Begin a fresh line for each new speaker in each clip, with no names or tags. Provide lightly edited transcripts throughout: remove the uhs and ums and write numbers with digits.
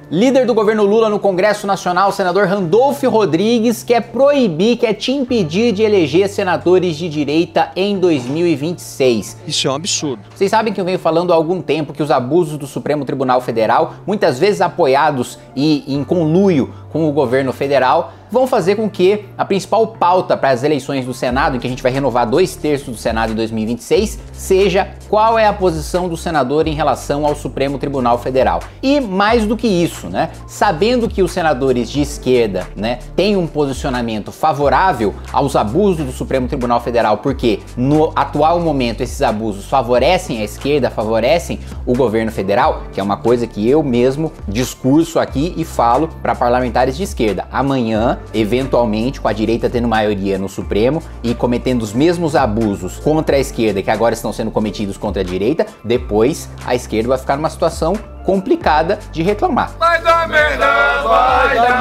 Líder do governo Lula no Congresso Nacional, o senador Randolfo Rodrigues, quer te impedir de eleger senadores de direita em 2026.
Isso é um absurdo.
Vocês sabem que eu venho falando há algum tempo que os abusos do Supremo Tribunal Federal, muitas vezes apoiados e em conluio com o governo federal, vão fazer com que a principal pauta para as eleições do Senado, em que a gente vai renovar 2/3 do Senado em 2026, seja qual é a posição do senador em relação ao Supremo Tribunal Federal. E mais do que isso, né, sabendo que os senadores de esquerda, né, têm um posicionamento favorável aos abusos do Supremo Tribunal Federal, porque no atual momento esses abusos favorecem a esquerda, favorecem o governo federal, que é uma coisa que eu mesmo discurso aqui e falo para parlamentares de esquerda. Amanhã, eventualmente, com a direita tendo maioria no Supremo e cometendo os mesmos abusos contra a esquerda que agora estão sendo cometidos contra a direita, depois a esquerda vai ficar numa situação complicada de reclamar.
Vai dar merda, vai dar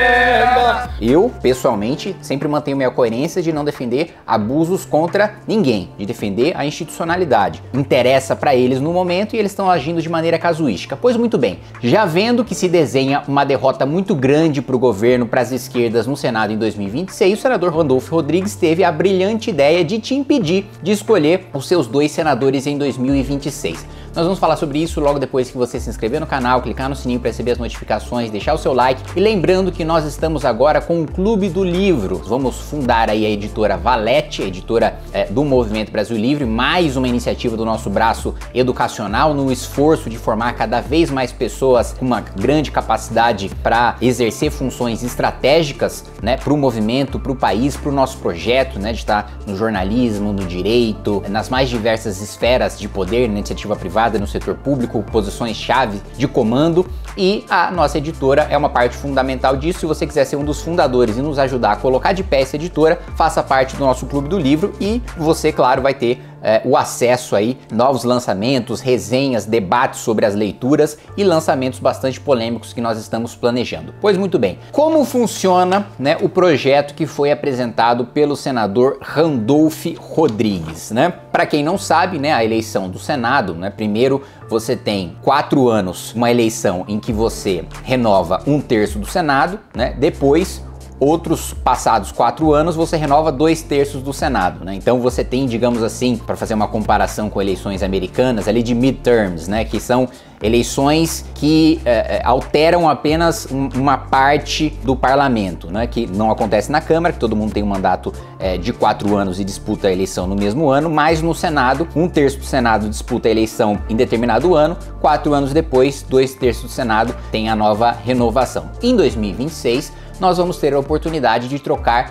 merda.
Eu, pessoalmente, sempre mantenho minha coerência de não defender abusos contra ninguém, de defender a institucionalidade. Interessa para eles no momento e eles estão agindo de maneira casuística. Pois muito bem, já vendo que se desenha uma derrota muito grande para o governo, para as esquerdas no Senado em 2026, o senador Randolfo Rodrigues teve a brilhante ideia de te impedir de escolher os seus 2 senadores em 2026. Nós vamos falar sobre isso logo depois que você se inscrever no canal, clicar no sininho para receber as notificações, deixar o seu like e lembrando que nós estamos agora com o Clube do Livro. Vamos fundar aí a editora Valete, a editora do Movimento Brasil Livre, mais uma iniciativa do nosso braço educacional no esforço de formar cada vez mais pessoas com uma grande capacidade para exercer funções estratégicas, né, para o movimento, para o país, para o nosso projeto, né, de estar no jornalismo, no direito, nas mais diversas esferas de poder, na iniciativa privada, no setor público, posições-chave de comando, e a nossa editora é uma parte fundamental disso. Se você quiser ser um dos fundadores e nos ajudar a colocar de pé essa editora, faça parte do nosso Clube do Livro e você, claro, vai ter o acesso aí, novos lançamentos, resenhas, debates sobre as leituras e lançamentos bastante polêmicos que nós estamos planejando. Pois muito bem, como funciona, né, o projeto que foi apresentado pelo senador Randolfo Rodrigues, né? Para quem não sabe, né, a eleição do Senado, né, primeiro você tem 4 anos, uma eleição em que você renova 1/3 do Senado, né? Depois, outros passados 4 anos, você renova 2/3 do Senado, né? Então você tem, digamos assim, para fazer uma comparação com eleições americanas, ali de midterms, né? Que são eleições que alteram apenas uma parte do parlamento, né? Que não acontece na Câmara, que todo mundo tem um mandato de 4 anos e disputa a eleição no mesmo ano, mas no Senado, 1/3 do Senado disputa a eleição em determinado ano, 4 anos depois, 2/3 do Senado tem a nova renovação. Em 2026, nós vamos ter a oportunidade de trocar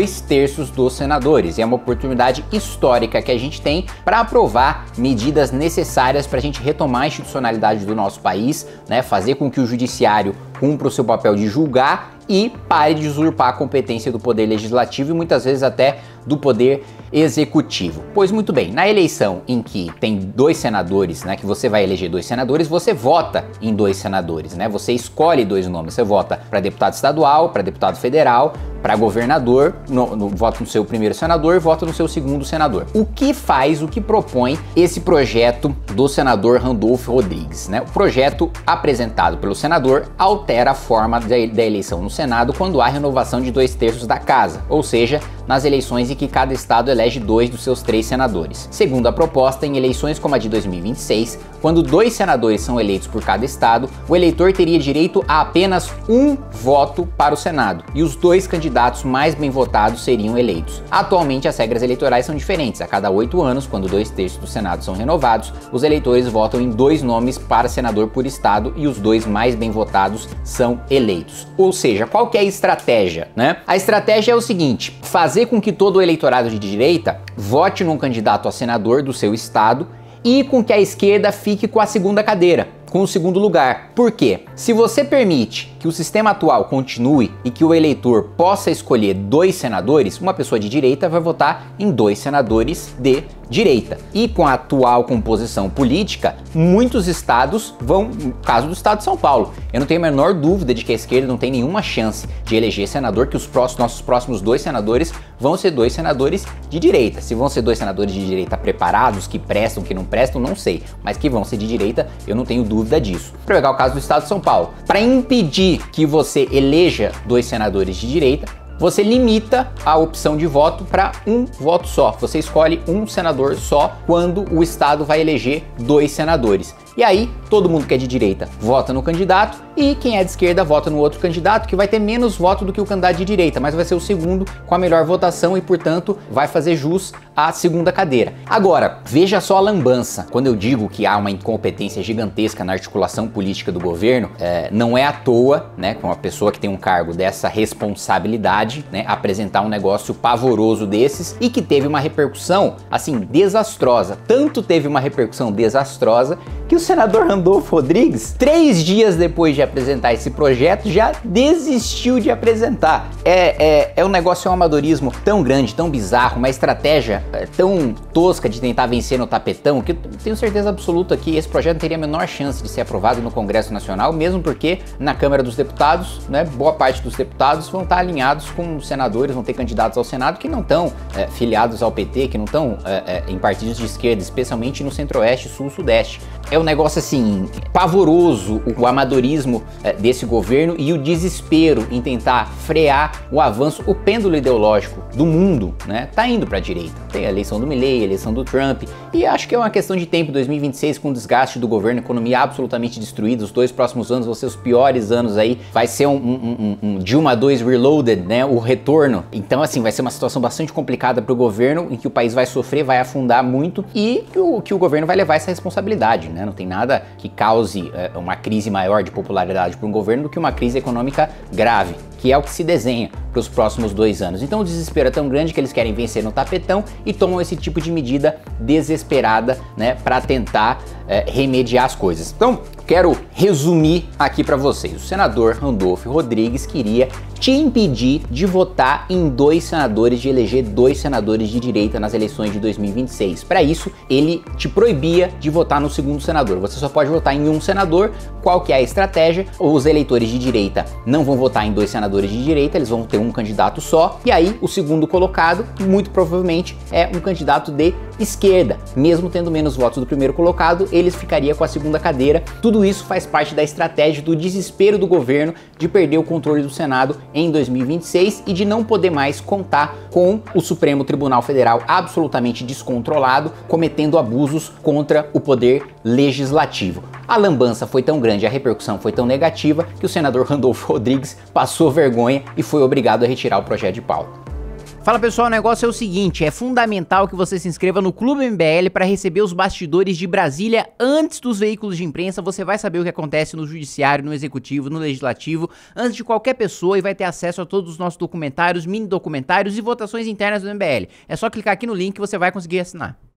2/3 dos senadores. E é uma oportunidade histórica que a gente tem para aprovar medidas necessárias para a gente retomar a institucionalidade do nosso país, né? Fazer com que o judiciário cumpra o seu papel de julgar e pare de usurpar a competência do poder legislativo e muitas vezes até do poder executivo. Pois muito bem, na eleição em que tem 2 senadores, né, que você vai eleger 2 senadores, você vota em 2 senadores, né? Você escolhe 2 nomes, você vota para deputado estadual, para deputado federal, para governador, vota no seu primeiro senador, vota no seu segundo senador. O que propõe esse projeto do senador Randolfo Rodrigues, né? O projeto apresentado pelo senador altera a forma da eleição no Senado quando há renovação de 2/3 da casa, ou seja, nas eleições em que cada estado elege 2 dos seus 3 senadores. Segundo a proposta, em eleições como a de 2026, quando 2 senadores são eleitos por cada estado, o eleitor teria direito a apenas 1 voto para o Senado, e os 2 candidatos mais bem votados seriam eleitos. Atualmente, as regras eleitorais são diferentes. A cada 8 anos, quando 2/3 do Senado são renovados, os eleitores votam em 2 nomes para senador por estado e os 2 mais bem votados são eleitos. Ou seja, qual que é a estratégia, né? A estratégia é o seguinte: fazer com que todo o eleitorado de direita vote num candidato a senador do seu estado e com que a esquerda fique com a segunda cadeira, com o segundo lugar. Por quê? Se você permite que o sistema atual continue e que o eleitor possa escolher 2 senadores, uma pessoa de direita vai votar em 2 senadores de direita. E com a atual composição política, muitos estados vão, no caso do estado de São Paulo, eu não tenho a menor dúvida de que a esquerda não tem nenhuma chance de eleger senador, que os nossos próximos 2 senadores vão ser 2 senadores de direita. Se vão ser 2 senadores de direita preparados, que prestam, que não prestam, não sei, mas que vão ser de direita, eu não tenho dúvida disso. Para pegar o caso do estado de São Paulo, para impedir que você eleja 2 senadores de direita, você limita a opção de voto para um voto só. Você escolhe um senador só quando o estado vai eleger 2 senadores. E aí, todo mundo que é de direita vota no candidato e quem é de esquerda vota no outro candidato, que vai ter menos voto do que o candidato de direita, mas vai ser o segundo com a melhor votação e, portanto, vai fazer jus à segunda cadeira. Agora, veja só a lambança. Quando eu digo que há uma incompetência gigantesca na articulação política do governo, não é à toa, né, com uma pessoa que tem um cargo dessa responsabilidade, né, apresentar um negócio pavoroso desses e que teve uma repercussão, assim, desastrosa. Tanto teve uma repercussão desastrosa que o senador Randolfo Rodrigues, 3 dias depois de apresentar esse projeto, já desistiu de apresentar. É um negócio, é um amadorismo tão grande, tão bizarro, uma estratégia tão tosca de tentar vencer no tapetão, que eu tenho certeza absoluta que esse projeto não teria a menor chance de ser aprovado no Congresso Nacional, mesmo porque na Câmara dos Deputados, né, boa parte dos deputados vão estar alinhados com senadores, vão ter candidatos ao Senado que não estão filiados ao PT, que não estão em partidos de esquerda, especialmente no Centro-Oeste, Sul, Sudeste. É um negócio assim, pavoroso o amadorismo desse governo e o desespero em tentar frear o avanço, o pêndulo ideológico do mundo, né? Tá indo pra direita. Tem a eleição do Milley, a eleição do Trump, e acho que é uma questão de tempo. 2026, com o desgaste do governo, economia absolutamente destruída, os 2 próximos anos vão ser os piores anos aí, vai ser um Dilma 2 Reloaded, né? O retorno. Então, assim, vai ser uma situação bastante complicada pro governo, em que o país vai sofrer, vai afundar muito e que o governo vai levar essa responsabilidade, né? Não tem nada que cause uma crise maior de popularidade para um governo do que uma crise econômica grave, que é o que se desenha para os próximos 2 anos. Então o desespero é tão grande que eles querem vencer no tapetão e tomam esse tipo de medida desesperada, né, para tentar remediar as coisas. Então, quero resumir aqui para vocês. O senador Randolfo Rodrigues queria te impedir de votar em 2 senadores, de eleger 2 senadores de direita nas eleições de 2026. Para isso, ele te proibia de votar no segundo senador. Você só pode votar em um senador. Qual que é a estratégia? Os eleitores de direita não vão votar em 2 senadores de direita, eles vão ter um candidato só, e aí o segundo colocado, muito provavelmente, é um candidato de esquerda. Mesmo tendo menos votos do primeiro colocado, eles ficariam com a segunda cadeira. Tudo isso faz parte da estratégia do desespero do governo de perder o controle do Senado em 2026 e de não poder mais contar com o Supremo Tribunal Federal absolutamente descontrolado, cometendo abusos contra o poder legislativo. A lambança foi tão grande, a repercussão foi tão negativa, que o senador Randolfo Rodrigues passou vergonha e foi obrigado a retirar o projeto de pauta. Fala pessoal, o negócio é o seguinte, é fundamental que você se inscreva no Clube MBL para receber os bastidores de Brasília antes dos veículos de imprensa. Você vai saber o que acontece no judiciário, no executivo, no legislativo, antes de qualquer pessoa, e vai ter acesso a todos os nossos documentários, mini documentários e votações internas do MBL. É só clicar aqui no link que você vai conseguir assinar.